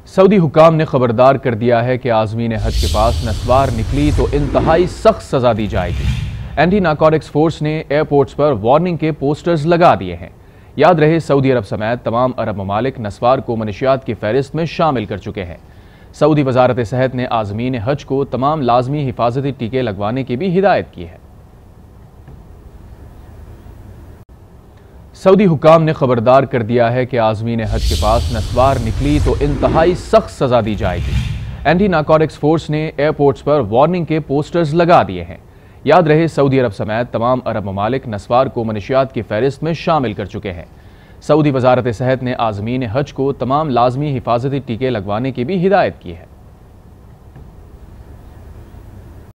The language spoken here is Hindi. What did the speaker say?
सऊदी हुक्काम ने खबरदार कर दिया है कि आज़मीन हज के पास नस्वार निकली तो इंतहाई सख्त सजा दी जाएगी। एंटी नारकोटिक्स फोर्स ने एयरपोर्ट्स पर वार्निंग के पोस्टर्स लगा दिए हैं। याद रहे, सऊदी अरब समेत तमाम अरब ममालिक नस्वार को मनशियात की फहरिस्त में शामिल कर चुके हैं। सऊदी वजारत सेहत ने आज़मीन हज को तमाम लाजमी हिफाजती टीके लगवाने की भी हिदायत की है। सऊदी हुक्काम ने खबरदार कर दिया है कि आज़मीन हज के पास नस्वार निकली तो इंतहाई सख्त सजा दी जाएगी। एंटी नारकोटिक्स फोर्स ने एयरपोर्ट्स पर वार्निंग के पोस्टर्स लगा दिए हैं। याद रहे, सऊदी अरब समेत तमाम अरब ममालिक नस्वार को मनशियात की फहरिस्त में शामिल कर चुके हैं। सऊदी वजारत सेहत ने आज़मीन हज को तमाम लाजमी हिफाजती टीके लगवाने की भी हिदायत की है।